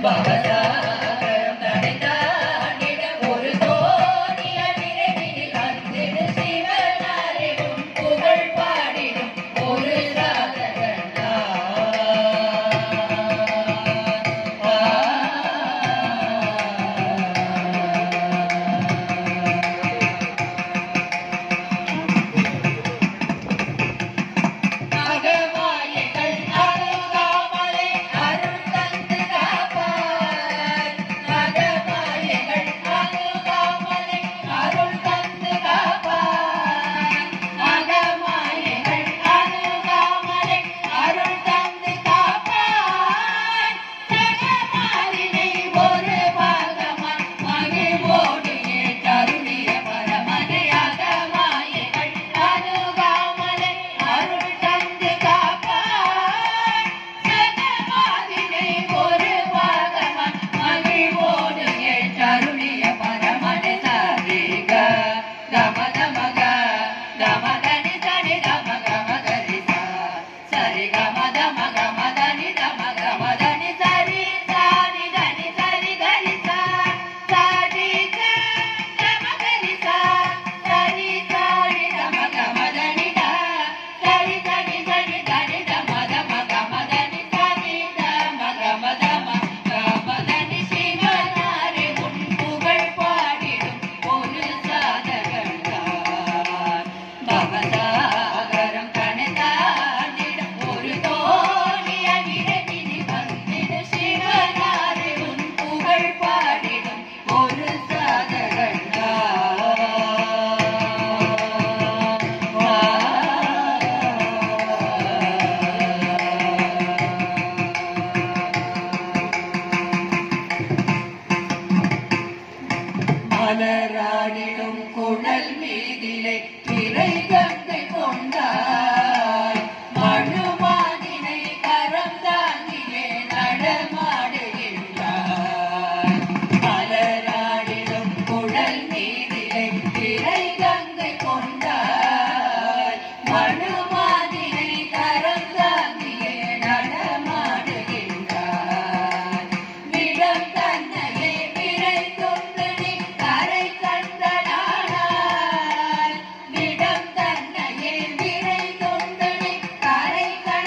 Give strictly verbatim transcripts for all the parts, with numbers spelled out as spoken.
மலராடிடும் குழல் மீதிலே திரை கங்கை கொண்டாய் மழுமாதினை கரம் தாங்கிலே நடமாடுகின்றாய். மலராடிடும் குழல் மீதிலே திரை கங்கை கொண்டாய் மழுமாதினை கரம் தாங்கிலே நடமாடுகின்றாய். விடம் தன்னையே விரை கொண்டு கரை கண்டனாய் விடம் தன்னையே விரை கொண்டு கரை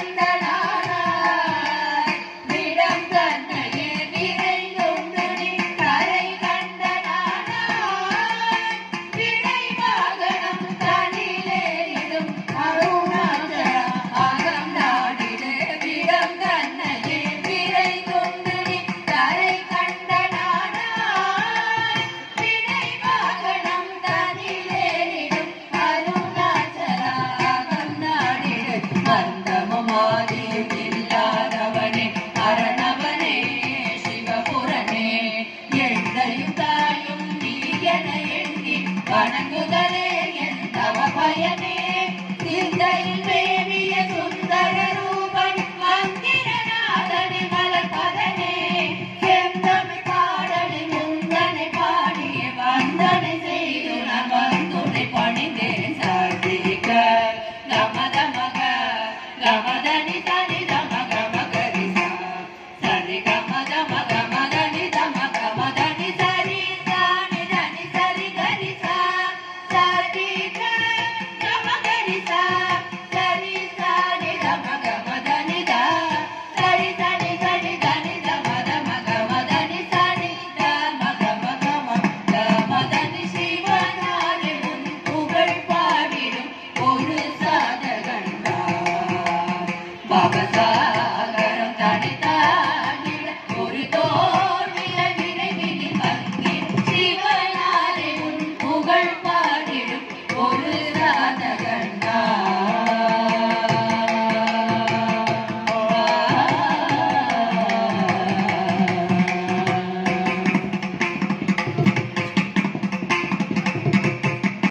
கண்டனாய் விடம் தன்னையே விரை கொண்டு கரை கண்டனாய். விடை வாகனம் தனிலேறிடும் அருணாச்சல அகம் நாடிடு விடம் தன்னையே விரை கொண்டு கரை கண்டனாய். விடை வாகனம் தனிலேறிடும் அருணாச்சல அகம் நாடிடு அந்தமும் ஆதியும் இல்லாதவனே அரணவனே சிவபுரனே எந்தையும் தாயும் நீ என எண்ணி வணங்குதலே என் தவ பயனே. சிந்தையில் மேவிய சுந்தர ரூபன் மந்திரநாதனே மலர்பதனே செந்தமிழ் பாடலை முந்தனை பாடிய வந்தனை செய்து நான் வந்துனை பணிந்தேன் சாதிக்க கமத மக கமதனி தனி தம கம கரிசா சரி கம